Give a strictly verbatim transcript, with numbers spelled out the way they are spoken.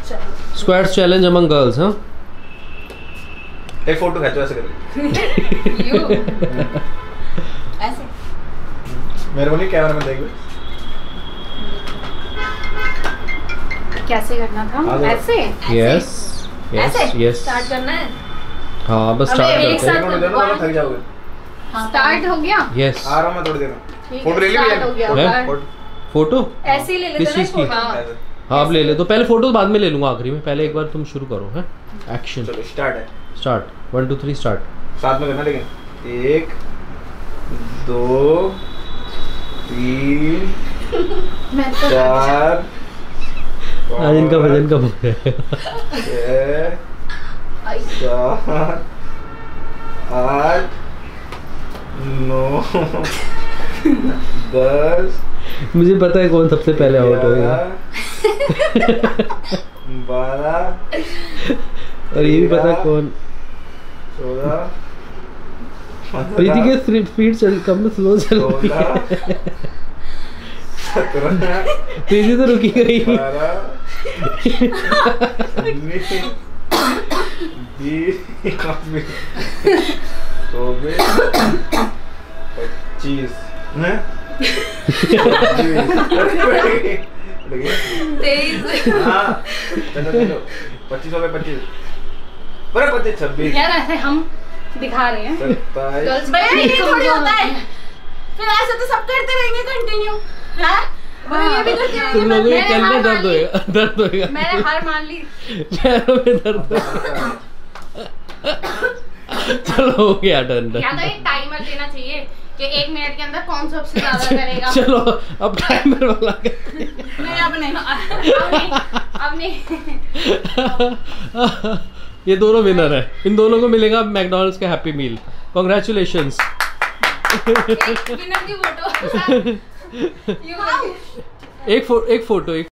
Squats challenge among girls. हाँ, एक photo खींचो ऐसे करके। ऐसे मेरे को नहीं, कैमरा में देखो कैसे करना था। ऐसे यस यस यस स्टार्ट करना है। हाँ बस स्टार्ट एक करते हैं। साथ दोनों दोनों थक जाओगे। स्टार्ट हो गया। यस आ रहा हूं मैं थोड़ी देर में। ठीक फोटो है, ले ली start हो भैया? गया। है? फोटो ऐसे ही ले लेते किस ना चीज़ की? फोटो। हाँ आप ले ले, तो पहले फोटो बाद में ले लूंगा आखिरी में, पहले एक बार तुम शुरू करो। है एक्शन चलो स्टार्ट है। Start one two three start. साथ में करना, लेकिन एक दो तीन मैं तो चार आज इनका वजन कम हो गया। छः सात आठ नौ दस मुझे पता है कौन सबसे पहले आउट होगा, बारह और ये भी पता है कौन। चौदह प्रीति के स्पीड चल कम स्लो चल रही है। सत्रह प्रीति तो रुकी गई। बारह उन्नीस बीस चौबीस पच्चीस तेईस। हाँ चलो चलो पच्चीस हो गए, पच्चीस बड़े पच्चीस छब्बीस यार ऐसे हम दिखा रहे हैं। सत्ताईस गर्ल्स भैया ये थोड़ी होता है, फिर ऐसे तो सब करते रहेंगे कंटिन्यू। हाँ ये भी करते रहेंगे। तुम लोगों के मैंने कल हार में मान दर्द ली। होएगा, दर्द होएगा, मैंने हार मान ली। पैरों में दर्द होएगा। चलो हो गया डन डन। या तो एक टाइमर देना चाहिए कि एक मिनट के अंदर कौन सबसे ज्यादा करेगा। चलो अब टाइमर वाला कर। नहीं अब नहीं अब नहीं ये दोनों विनर है, इन दोनों को मिलेगा मैकडॉनल्ड्स का हैप्पी मील। कॉन्ग्रेचुलेशंस। विनर की फोटो एक फो, एक फोटो एक